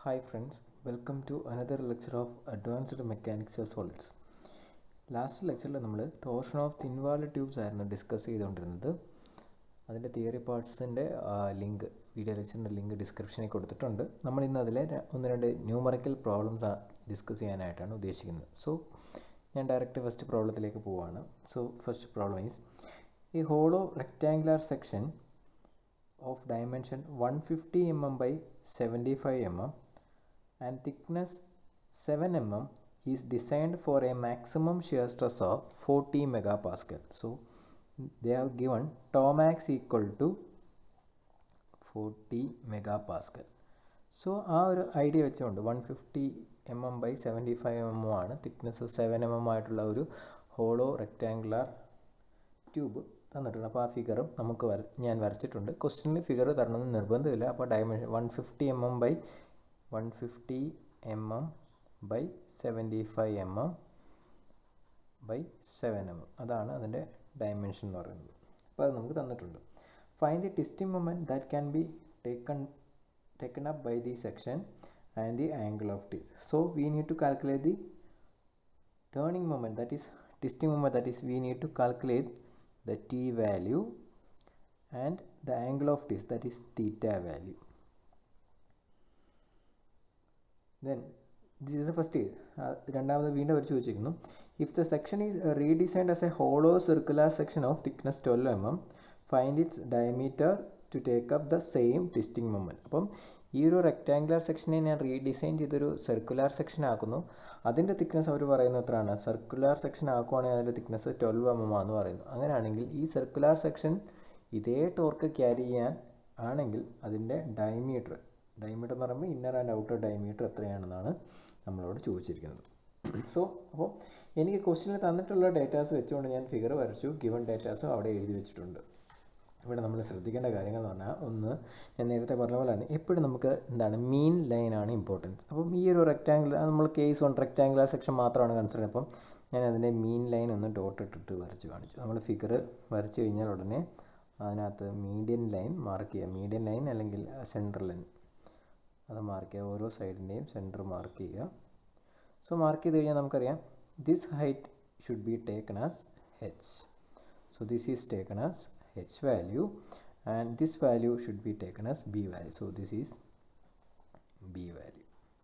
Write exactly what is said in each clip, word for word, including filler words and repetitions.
Hi friends, welcome to another lecture of Advanced Mechanics of Solids. Last lecture നമ്മൾ torsion of thin wall tubes ആയിരുന്നു discuss ചെയ്തുകൊണ്ടിരുന്നത്. അതിൻ്റെ theory പാർട്സിൻ്റെ link video ലെക്ചറിൻ്റെ link ഡിസ്ക്രിപ്ഷനിൽ കൊടുത്തിട്ടുണ്ട്. നമ്മൾ ഇന്ന് അതിലെ ഒന്ന് രണ്ട് ന്യൂമറിക്കൽ പ്രോബ്ലംസ് ഡിസ്കസ് ചെയ്യാനായിട്ടാണ് ഉദ്ദേശിക്കുന്നത്. സോ ഞാൻ ഡയറക്റ്റ് ഫസ്റ്റ് പ്രോബ്ലത്തിലേക്ക് പോവുകയാണ്. സോ ഫസ്റ്റ് പ്രോബ്ലം ഈസ് ഈ hollow rectangular section of dimension one hundred fifty millimeters by seventy-five millimeters and thickness seven millimeters is designed for a maximum shear stress of forty megapascal. So they have given tau max equal to forty megapascal. So our idea വെച്ചുകൊണ്ട് one hundred fifty millimeters by seventy-five millimeters ആണ് thickness seven millimeters ആയിട്ടുള്ള ഒരു hollow rectangular tube തന്നിട്ടുണ്ട്. അപ്പോൾ ആ ഫിഗറും നമുക്ക് വര ഞാൻ വരച്ചിട്ടുണ്ട്. ക്വസ്റ്റ്യനിൽ ഫിഗർ തരണമെന്ന് നിർബന്ധമില്ല. അപ്പോൾ dimension one fifty M M by one fifty M M by seventy five M M by seven M M അതാണ് അതിൻ്റെ ഡയമെൻഷൻ എന്ന് പറയുന്നത്. അപ്പോൾ അത് നമുക്ക് തന്നിട്ടുണ്ട്. Find the twisting moment that can be taken taken up by the section and the angle of teeth. So we need to calculate the turning moment that is twisting moment that is we need to calculate the t value and the angle of twist, that is theta value. Then this is the first case. രണ്ടാമത് വീണ്ടും അവർ ചോദിച്ചിരിക്കുന്നു, if the section is redesigned as a hollow circular section of thickness twelve millimeters, find its diameter to take up the same twisting moment. അപ്പം ഈ ഒരു rectangular സെക്ഷനെ ഞാൻ redesign ചെയ്തൊരു circular section ആക്കുന്നു. അതിൻ്റെ thickness അവർ പറയുന്നത് എത്രയാണ്? സർക്കുലർ സെക്ഷൻ ആക്കുവാണെങ്കിൽ അതിൻ്റെ തിക്നെസ് ട്വൽവ് എം എം ആണെന്ന് പറയുന്നു. അങ്ങനെയാണെങ്കിൽ ഈ സർക്കുലർ സെക്ഷൻ ഇതേ ടോർക്ക് ക്യാരി ചെയ്യാൻ ആണെങ്കിൽ അതിൻ്റെ ഡയമീറ്റർ ഡയമീറ്റർ എന്ന് പറയുമ്പോൾ ഇന്നർ ആൻഡ് ഔട്ടർ ഡയമീറ്റർ എത്രയാണെന്നാണ് നമ്മളോട് ചോദിച്ചിരിക്കുന്നത്. സോ അപ്പോൾ എനിക്ക് ക്വസ്റ്റ്യനിൽ തന്നിട്ടുള്ള ഡേറ്റാസ് വെച്ചുകൊണ്ട് ഞാൻ ഫിഗർ വരച്ചു. ഗിവൺ ഡേറ്റാസും അവിടെ എഴുതി വെച്ചിട്ടുണ്ട്. ഇവിടെ നമ്മൾ ശ്രദ്ധിക്കേണ്ട കാര്യങ്ങൾ എന്ന് പറഞ്ഞാൽ, ഒന്ന് ഞാൻ നേരത്തെ പറഞ്ഞ പോലെയാണ്, എപ്പോഴും നമുക്ക് എന്താണ് മീൻ ലൈനാണ് ഇമ്പോർട്ടൻസ്. അപ്പം ഈ ഒരു റെക്റ്റാങ്കുലർ നമ്മൾ കേസ് വൺ റെക്റ്റാങ്കുലർ സെക്ഷൻ മാത്രമാണ് കൺസിഡർ ചെയ്യുന്നത്. അപ്പം ഞാൻ അതിൻ്റെ മീൻ ലൈൻ ഒന്ന് ഡോട്ട് ഇട്ടിട്ട് വരച്ച് കാണിച്ചു. നമ്മൾ ഫിഗർ വരച്ച് കഴിഞ്ഞാൽ ഉടനെ അതിനകത്ത് മീഡിയൻ ലൈൻ മാർക്ക് ചെയ്യുക. മീഡിയൻ ലൈൻ അല്ലെങ്കിൽ സെൻറ്റർ ലൈൻ അത് മാർക്ക് ചെയ്യുക. ഓരോ സൈഡിൻ്റെയും സെൻറ്റർ മാർക്ക് ചെയ്യുക. സോ മാർക്ക് ചെയ്ത് കഴിഞ്ഞാൽ നമുക്കറിയാം this height should be taken as H. So this is taken as h value and this value should be taken as b value. So this is b value.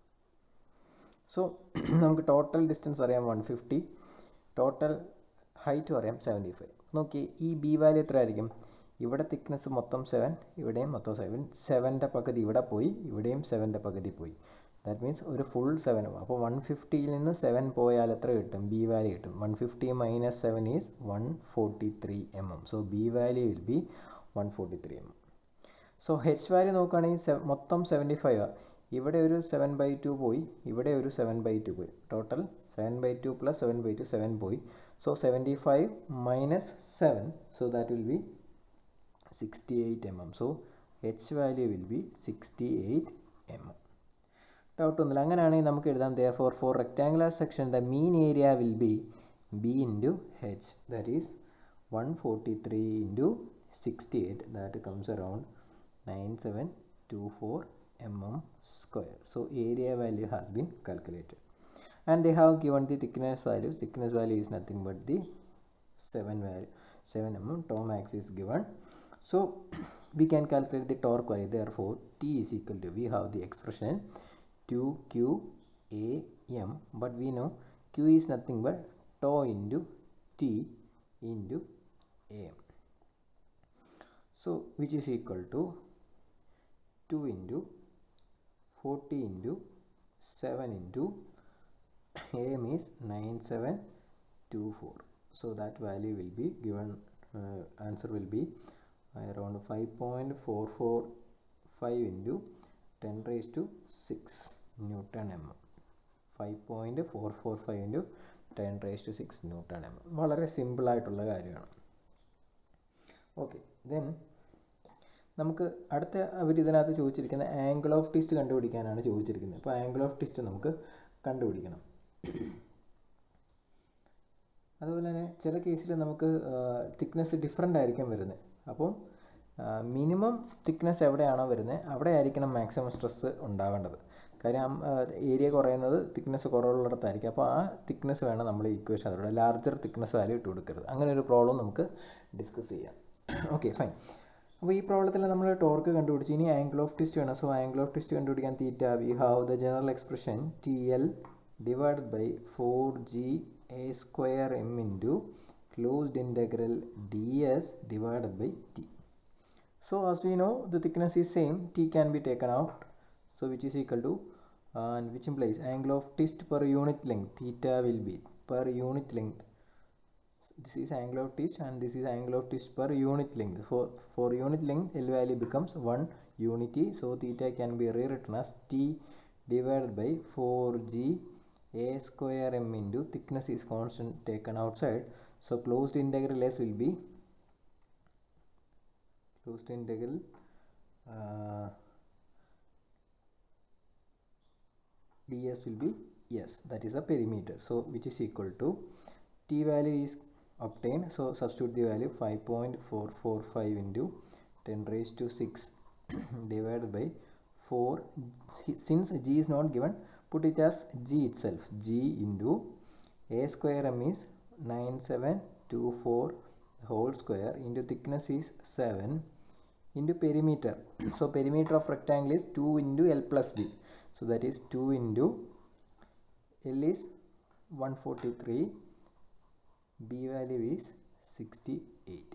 So നമുക്ക് total distance അറിയാം one fifty, total height അറിയാം seventy-five. നോക്കി ഈ b value എത്ര ആയിരിക്കും? ഇവിടെ thickness മൊത്തം seven, ഇവിടെയും മൊത്തം സെവൻ. സെവൻ്റെ പകുതി ഇവിടെ പോയി, ഇവിടെയും സെവൻ്റെ പകുതി പോയി. ദാറ്റ് മീൻസ് ഒരു ഫുൾ സെവൻ. അപ്പോൾ വൺ ഫിഫ്റ്റിയിൽ നിന്ന് സെവൻ പോയാൽ എത്ര കിട്ടും? ബി വാല്യൂ കിട്ടും. One fifty minus seven is one forty three M M. So B value will be one forty three M M. So H value നോക്കുകയാണെങ്കിൽ സെ മൊത്തം സെവൻറ്റി ഫൈവ് ആണ്. ഇവിടെ ഒരു സെവൻ ബൈ ടു പോയി, ഇവിടെ ഒരു സെവൻ ബൈ ടു പോയി. Total seven by two plus seven by two seven പോയി. So seventy five minus seven, so that will be sixty eight M M. So H value will be sixty eight M M. ഡൗട്ടൊന്നുമില്ല. അങ്ങനെയാണെങ്കിൽ നമുക്ക് എഴുതാം there four four rectangular section the mean area will be B into H, that is one forty three into sixty eight, that comes around nine seven to four M M square. So area value has been calculated and they have given the thickness value. Thickness value is nothing but the seven value seven M M. tau max is given. So we can calculate the torque value. Therefore T is equal to, we have the expression two Q A M, but we know Q is nothing but tau into T into A M. So which is equal to two into forty into seven into A M is nine seven two four. So that value will be given, uh, answer will be around five point four four five into ten raised to six Newton mm. five point four four five into ten raised to six Newton mm. വളരെ simple ആയിട്ടുള്ള കാര്യമാണ്. Okay, then നമുക്ക് അടുത്ത അവർ ഇതിനകത്ത് ചോദിച്ചിരിക്കുന്ന angle of twist കണ്ടുപിടിക്കാനാണ് ചോദിച്ചിരിക്കുന്നത്. അപ്പോൾ angle of twist നമുക്ക് കണ്ടുപിടിക്കണം. അതുപോലെ തന്നെ ചില കേസിൽ നമുക്ക് തിക്നെസ് ഡിഫറെൻ്റ് ആയിരിക്കും വരുന്നത്. അപ്പം മിനിമം തിക്നെസ് എവിടെയാണോ വരുന്നത് അവിടെ ആയിരിക്കണം മാക്സിമം സ്ട്രെസ് ഉണ്ടാവേണ്ടത്. കാര്യം ഏരിയ കുറയുന്നത് തിക്നെസ് കുറവുള്ളിടത്തായിരിക്കും. അപ്പോൾ ആ തിക്നെസ് വേണം നമ്മൾ ഇക്വേഷൻ അതിലൂടെ ലാർജർ തിക്നെസ് വാല്യൂ ഇട്ട് കൊടുക്കരുത്. അങ്ങനെ ഒരു പ്രോബ്ലം നമുക്ക് ഡിസ്കസ് ചെയ്യാം. Okay fine. അപ്പോൾ ഈ പ്രോബ്ലത്തിൽ നമ്മൾ ടോർക്ക് കണ്ടുപിടിച്ച് ഇനി ആംഗിൾ ഓഫ് ട്വിസ്റ്റ് വേണം. സോ ആംഗിൾ ഓഫ് ട്വിസ്റ്റ് കണ്ടുപിടിക്കാൻ theta we have the general expression T L divided by four G A square M into closed integral ds divided by t. So as we know the thickness is same, t can be taken out, so which is equal to uh, and which implies angle of twist per unit length theta will be per unit length. So this is angle of twist and this is angle of twist per unit length. For for unit length L value becomes one unity, so theta can be rewritten as t divided by four g a square m into thickness is constant taken outside, so closed integral s will be closed integral uh, ds will be s, that is a perimeter, so which is equal to t value is obtained, so substitute the value five point four four five into ten raised to six divided by four. Since g is not given, put it as g itself, g into a square m is nine seven two four whole square into thickness is seven into perimeter. So perimeter of rectangle is two into L plus B, so that is two into L is one forty-three, B value is sixty-eight.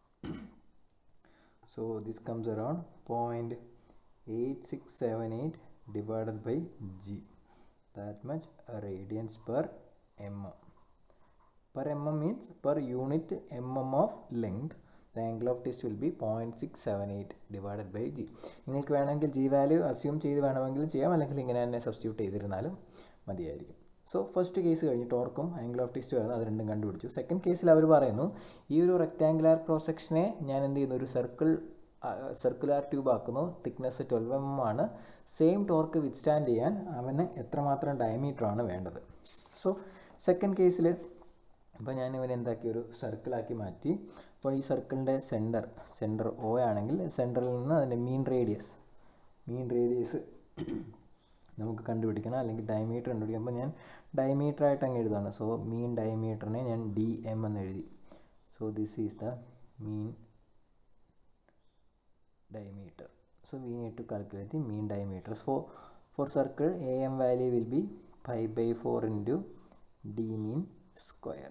So this comes around zero point eight six seven eight divided by g, that much radians per mm. Per mm means per unit mm of length, the angle of twist will be zero point six seven eight divided by g. നിങ്ങൾക്ക് വേണമെങ്കിൽ g value assume ചെയ്ത് വേണമെങ്കിൽ ചെയ്യാം, അല്ലെങ്കിൽ ഇങ്ങനെ തന്നെ substitute ചെയ്തിരുന്നാലും മതിയായിരിക്കും. So first case കഴിഞ്ഞ് ടോർക്കും ആംഗിൾ ഓഫ് ട്വിസ്റ്റ് വരുന്നത് അത് രണ്ടും കണ്ടുപിടിച്ചു. സെക്കൻഡ് കേസിൽ അവർ പറയുന്നു ഈ ഒരു റെക്റ്റാങ്കുലാർ ക്രോസ് സെക്ഷനെ ഞാൻ എന്ത് ചെയ്യുന്നു, ഒരു സർക്കിൾ സർക്കുലാർ ട്യൂബ് ആക്കുന്നു, തിക്നെസ് ട്വൽവ് എം എം ആണ്. സെയിം ടോർക്ക് വിത്ത്സ്റ്റാൻഡ് ചെയ്യാൻ അവന് എത്രമാത്രം ഡയമീറ്റർ ആണ് വേണ്ടത്. സോ സെക്കൻഡ് കേസിൽ അപ്പോൾ ഞാൻ ഇവനെ എന്താക്കി, ഒരു സർക്കിളാക്കി മാറ്റി. അപ്പോൾ ഈ സർക്കിളിൻ്റെ സെൻറ്റർ സെൻറ്റർ ഒ ആണെങ്കിൽ സെൻറ്ററിൽ നിന്ന് അതിൻ്റെ മീൻ റേഡിയസ് മീൻ റേഡിയസ് നമുക്ക് കണ്ടുപിടിക്കണം, അല്ലെങ്കിൽ ഡയമീറ്റർ കണ്ടുപിടിക്കണം. അപ്പോൾ ഞാൻ ഡയമീറ്റർ ആയിട്ട് അങ്ങ് എഴുതുകയാണ്. സോ മീൻ ഡയമീറ്ററിനെ ഞാൻ ഡി എം എന്ന് എഴുതി. So this is the mean diameter. So we need to calculate the mean diameter. So for circle A M value will be pi by four into d mean square.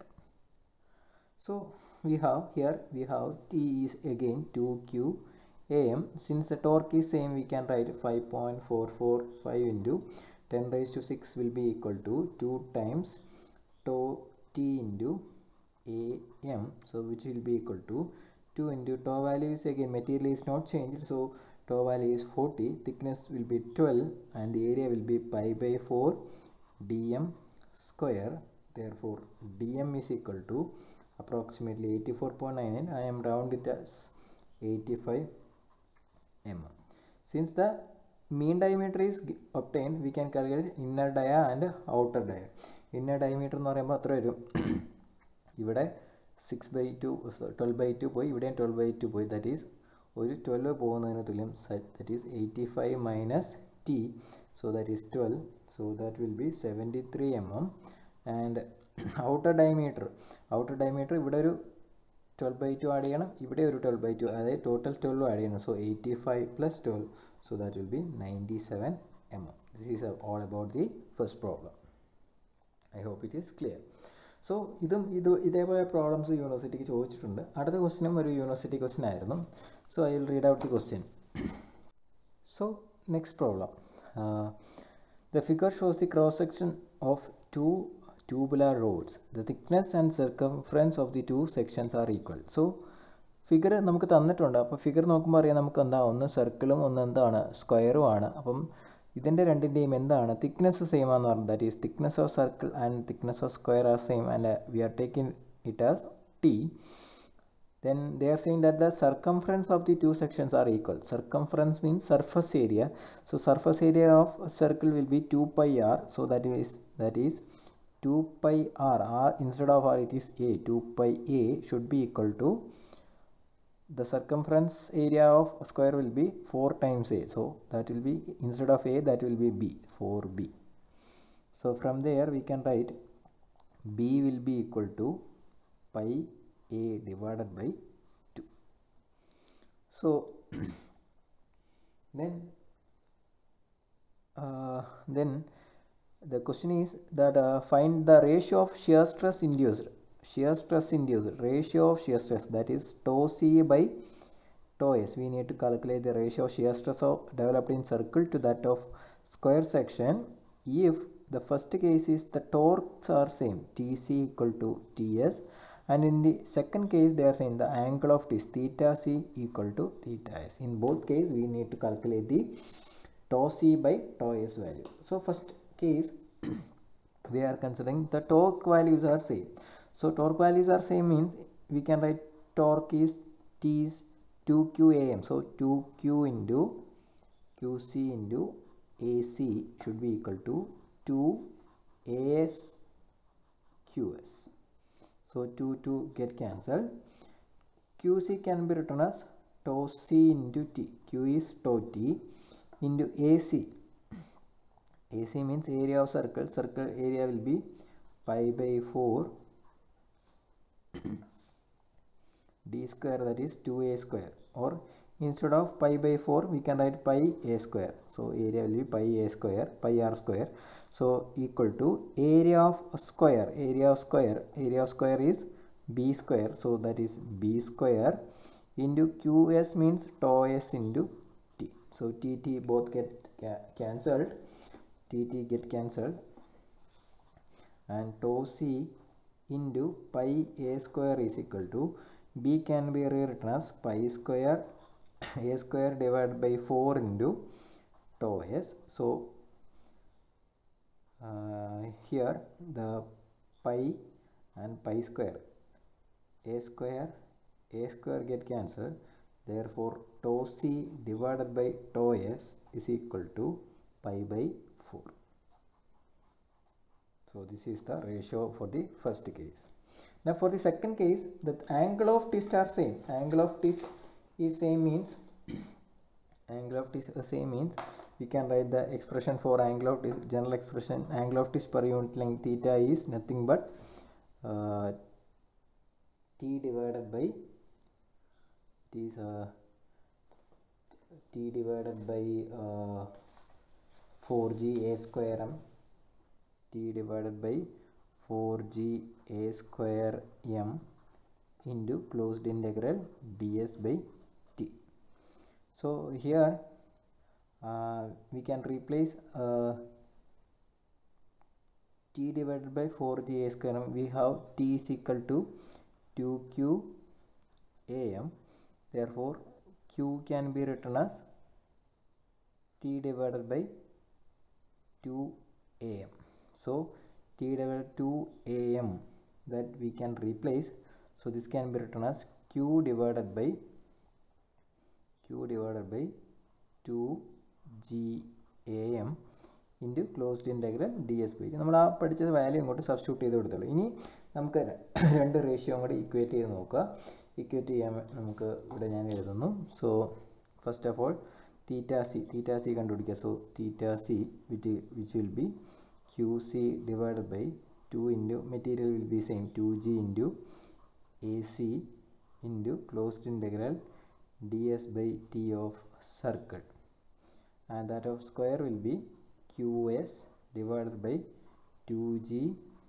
So we have here we have T is again two Q A M. Since the torque is same, we can write five point four four five into ten raised to six will be equal to two times tau T into A M. So which will be equal to two into tau value is again material is not changed, so tau value is forty, thickness will be twelve and the area will be pi by four dm square. Therefore dm is equal to approximately eighty-four point nine nine. I am round it as eighty-five millimeters. Since the mean diameter is obtained, we can calculate inner dia and outer dia. Inner diameter എന്ന് പറയുമ്പോൾ അത്ര വരും, ഇവിടെ six by two twelve by two പോയി, ഇവിടെ twelve by two പോയി, that is ഒരു twelve പോകുന്നതിന് തുല്യം, that is eighty five minus T, so that is twelve, so that will be seventy three M M. And outer diameter outer diameter ഇവിടെ ഒരു twelve by two add ചെയ്യണം, ഇവിടെ ഒരു twelve by two, അതായത് total twelve add ചെയ്യണം. So eighty five plus twelve, so that will B ninety seven M M. This is all about the first problem. I hope it is clear. So ഇതും ഇത് ഇതേപോലെ problems യൂണിവേഴ്സിറ്റിക്ക് ചോദിച്ചിട്ടുണ്ട്. അടുത്ത ക്വസ്റ്റ്യനും ഒരു യൂണിവേഴ്സിറ്റി ക്വസ്റ്റ്യൻ ആയിരുന്നു. So I will read out the question. So next problem, the figure shows the cross section of two tubular rods. The thickness and circumference of the two sections are equal. So figure നമുക്ക് തന്നിട്ടുണ്ട്. അപ്പോൾ figure നോക്കുമ്പോൾ അറിയാം നമുക്ക് എന്താ, ഒന്ന് സർക്കിളും ഒന്ന് എന്താണ് സ്ക്വയറും ആണ്. അപ്പം ഇതിൻ്റെ രണ്ടിൻ്റെയും എന്താണ് തിക്നെസ് സെയിം ആണെന്ന് പറഞ്ഞത്, that is thickness of circle and thickness of square are same and we are taking it as T. Then they are saying that the circumference of the two sections are equal. Circumference means surface area. So surface area of a circle will be two pi r. So that is that is two pi r. R instead of r it is a. two pi a should be equal to the circumference area of square will be four times a, so that will be, instead of a, that will be b, four b. So from there we can write b will be equal to pi a divided by two. So then uh, then the question is that uh, find the ratio of shear stress induced. Shear stress induced, ratio of shear stress, that is tau c by tau s. We need to calculate the ratio of shear stress of developed in circle to that of square section if the first case is the torques are same, Tc equal to Ts, and in the second case they are saying the angle of this theta c equal to theta s. In both cases we need to calculate the tau c by tau s value. So first case we are considering the torque values are same. So torque values are same means we can write torque is T is two Q A M. So two Q into Q C into A C should be equal to two A S Q S. So two two get cancelled. Q C can be written as tau C into T. Q is tau T into A C. A C means area of circle. Circle area will be pi by four d square, that is two a square, or instead of pi by four we can write pi a square. So area will be pi a square, pi r square. So equal to area of square, area of square, area of square is b square. So that is b square into qs means tau s into t. So t t both get ca cancelled, t t get cancelled, and tau c into pi a square is equal to, b can be rewritten as pi square a square divided by four into tau s. So uh, here the pi and pi square, a square a square get cancelled, therefore tau c divided by tau s is equal to pi by four. So this is the ratio for the first case. Now for the second case, the angle of twist are same. Angle of twist is same means angle of twist is same means we can write the expression for angle of twist, general expression, angle of twist per unit length theta is nothing but uh, t divided by t is uh, t divided by uh, four g a square m, t divided by four g a square m into closed integral ds by t. So here uh, we can replace uh, t divided by four g a square m. We have t is equal to two q a m. Therefore q can be written as t divided by two a m. So t divided by two a m that we can replace. So this can be written as q divided by q divided by two g a m into closed integral ds by t. നമ്മൾ ആ പഠിച്ചത് value ഇങ്ങോട്ട് substitute ചെയ്ത് കൊടുത്തുള്ളൂ. ഇനി നമുക്ക് രണ്ട് ratio കൂടി equate ചെയ്ത് നോക്കുക. ഈക്വേറ്റ് ചെയ്യാൻ നമുക്ക് ഇവിടെ ഞാൻ എഴുതുന്നു. So first of all theta C theta C കണ്ടുപിടിക്കുക. So theta C which which will be Q C divided by two into material will be same two g into A C into closed integral ds by t of circle, and that of square will be Qs divided by two g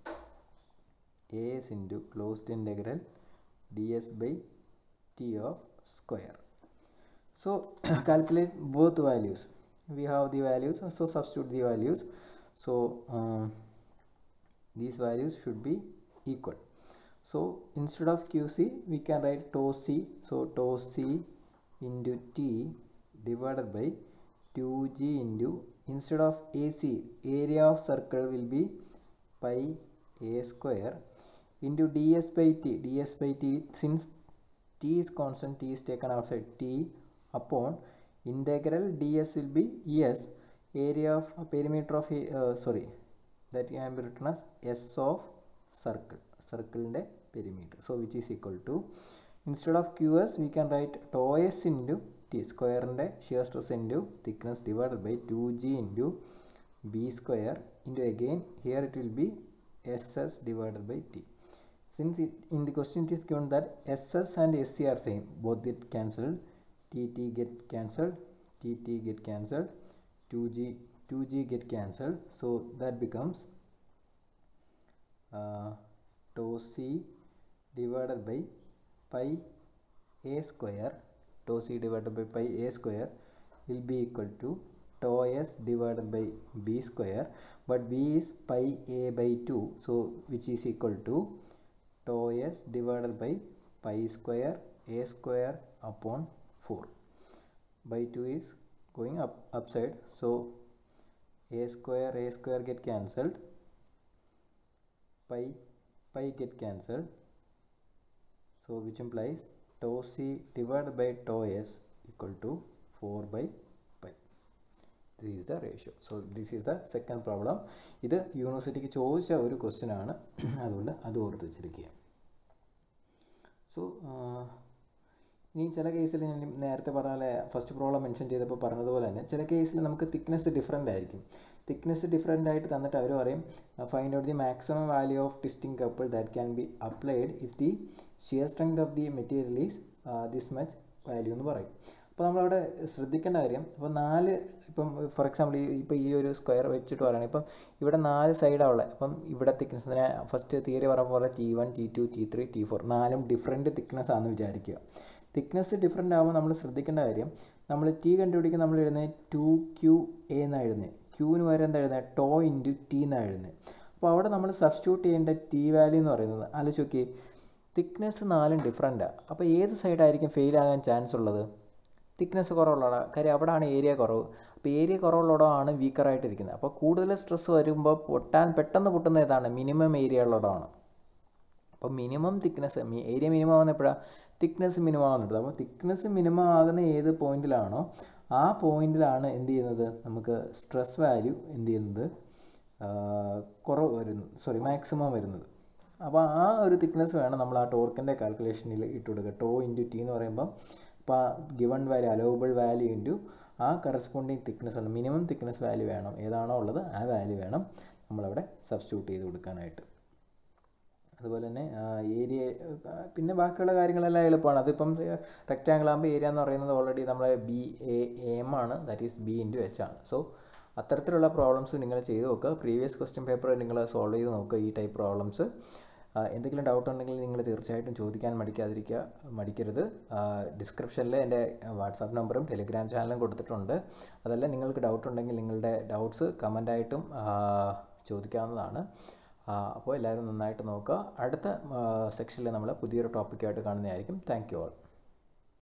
As into closed integral ds by t of square. So calculate both values. We have the values, so substitute the values. So uh, these values should be equal. So instead of Q C we can write tau C. So tau C into T divided by two G into, instead of A C, area of circle will be pi a square into ds by t. Ds by t, since t is constant, t is taken outside, t upon integral ds will be s, area of uh, perimeter of uh, sorry that can be written as s of circle, circle inde perimeter. So which is equal to, Instead of qs we can write tau s into t, square inde shear stress into thickness divided by two g into b square into, again here it will be ss divided by t. Since it, in the question it is given that ss and sc are same, both get cancelled, tt get cancelled, tt get cancelled, two g two g get cancelled, so that becomes uh, tau c divided by pi a square, tau c divided by pi a square will be equal to tau s divided by b square, but b is pi a by two, so which is equal to tau s divided by pi square a square upon four. By two is going up upside, so a square a square get cancelled, pi pi get cancelled, so which implies tau c divided by tau s equal to four by pi. This is the ratio. So this is the second problem. ഇത് യൂണിവേഴ്സിറ്റിക്ക് ചോദിച്ച ഒരു question ആണ്, അതുകൊണ്ട് അത് ഓർത്ത് വെച്ചിരിക്കുക. So ഇനി ചില കേസിൽ ഞാൻ നേരത്തെ പറഞ്ഞ പോലെ ഫസ്റ്റ് പ്രോബ്ലം മെൻഷൻ ചെയ്തപ്പോൾ പറഞ്ഞതുപോലെ തന്നെ ചില കേസിൽ നമുക്ക് തിക്നെസ് ഡിഫറൻ്റ് ആയിരിക്കും. തിക്നെസ് ഡിഫറൻ്റ് ആയിട്ട് തന്നിട്ട് അവർ പറയും find out the maximum value of twisting couple that can be applied if the shear strength of the material is this much value എന്ന് പറയും. അപ്പോൾ നമ്മളവിടെ ശ്രദ്ധിക്കേണ്ട കാര്യം, അപ്പോൾ നാല് ഇപ്പം ഫോർ എക്സാമ്പിൾ ഈ ഇപ്പോൾ ഈ ഒരു സ്ക്വയർ വെച്ചിട്ട് പറയുകയാണ്, ഇപ്പം ഇവിടെ നാല് സൈഡാണ് ഉള്ളത്. അപ്പം ഇവിടെ തിക്നെസ്സിനെ ഫസ്റ്റ് തിയറി പറഞ്ഞ പോലെ T one T two T three T four നാലും ഡിഫറെൻറ്റ് തിക്നെസ് ആണെന്ന് വിചാരിക്കുക. തിക്നെസ് ഡിഫറെൻ്റ് ആകുമ്പോൾ നമ്മൾ ശ്രദ്ധിക്കേണ്ട കാര്യം, നമ്മൾ ടി കണ്ടുപിടിക്കാൻ നമ്മൾ എഴുതുന്നത് ടു ക്യൂ എ എന്നാണ് എഴുതുന്നത്, ക്യൂവിന് വരെ എന്താ എഴുതുന്നത് ടോ ഇൻറ്റു ടി എന്നാണ് എഴുതുന്നത്. അപ്പോൾ അവിടെ നമ്മൾ സബ്സ്റ്റിറ്റ്യൂട്ട് ചെയ്യേണ്ട ടി വാല്യൂ എന്ന് പറയുന്നത് ആലോചിച്ച് നോക്കി, തിക്നെസ് നാലും ഡിഫറെൻറ്റാണ്. അപ്പോൾ ഏത് സൈഡായിരിക്കും ഫെയിൽ ആകാൻ ചാൻസ് ഉള്ളത്? തിക്നെസ് കുറവുള്ളതാണ്, കാര്യം അവിടെയാണ് ഏരിയ കുറവ്. അപ്പോൾ ഏരിയ കുറവുള്ളതാണ് വീക്കറായിട്ടിരിക്കുന്നത്. അപ്പോൾ കൂടുതൽ സ്ട്രെസ് വരുമ്പോൾ പൊട്ടാൻ പെട്ടെന്ന് പൊട്ടുന്ന ഏതാണ്? മിനിമം ഏരിയ ഉള്ളതാണ്. അപ്പോൾ മിനിമം തിക്നെസ് ഏരിയ മിനിമം ആകുന്ന എപ്പോഴാണ്? തിക്നെസ് മിനിമം ആകുന്നുണ്ട്. അപ്പോൾ തിക്നെസ് മിനിമം ആകുന്ന ഏത് പോയിന്റിലാണോ ആ പോയിന്റിലാണ് എന്ത് ചെയ്യുന്നത്, നമുക്ക് സ്ട്രെസ് വാല്യൂ എന്ത് ചെയ്യുന്നത് കുറവ് വരുന്നത്, സോറി മാക്സിമം വരുന്നത്. അപ്പോൾ ആ ഒരു തിക്നെസ് വേണം നമ്മൾ ആ ടോർക്കിൻ്റെ കാൽക്കുലേഷനിൽ ഇട്ട് കൊടുക്കുക. ടോ ഇൻറ്റു ടി എന്ന് പറയുമ്പോൾ അപ്പോൾ given value allowable value into ആ കറസ്പോണ്ടിങ് തിക്നെസ് ഉണ്ട്, മിനിമം തിക്നെസ് വാല്യൂ വേണം, ഏതാണോ ഉള്ളത് ആ വാല്യൂ വേണം നമ്മളവിടെ സബ്സ്റ്റിറ്റ്യൂട്ട് ചെയ്ത് കൊടുക്കാനായിട്ട്. അതുപോലെ തന്നെ ഏരിയ പിന്നെ ബാക്കിയുള്ള കാര്യങ്ങളെല്ലാം എളുപ്പമാണ്. അതിപ്പം റെക്റ്റാങ്കിൾ ആകുമ്പോൾ ഏരിയ എന്ന് പറയുന്നത് ഓൾറെഡി നമ്മളെ ബി എ എം ആണ്, that is B into H ആണ്. സോ അത്തരത്തിലുള്ള പ്രോബ്ലംസ് നിങ്ങൾ ചെയ്ത് നോക്കുക. പ്രീവിയസ് ക്വസ്റ്റ്യൻ പേപ്പർ നിങ്ങൾ സോൾവ് ചെയ്ത് നോക്കുക ഈ ടൈപ്പ് പ്രോബ്ലംസ്. എന്തെങ്കിലും ഡൗട്ട് ഉണ്ടെങ്കിൽ നിങ്ങൾ തീർച്ചയായിട്ടും ചോദിക്കാൻ മടിക്കാതിരിക്കുക മടിക്കരുത്. ഡിസ്ക്രിപ്ഷനിൽ എൻ്റെ വാട്സാപ്പ് നമ്പറും ടെലിഗ്രാം ചാനലും കൊടുത്തിട്ടുണ്ട്. അതല്ല നിങ്ങൾക്ക് ഡൗട്ട് ഉണ്ടെങ്കിൽ നിങ്ങളുടെ ഡൗട്ട്സ് കമൻ്റായിട്ടും ചോദിക്കാവുന്നതാണ്. അപ്പോൾ എല്ലാവരും നന്നായിട്ട് നോക്കുക. അടുത്ത സെക്ഷനിൽ നമ്മൾ പുതിയൊരു ടോപ്പിക്കായിട്ട് കാണുന്നതായിരിക്കും. Thank you all.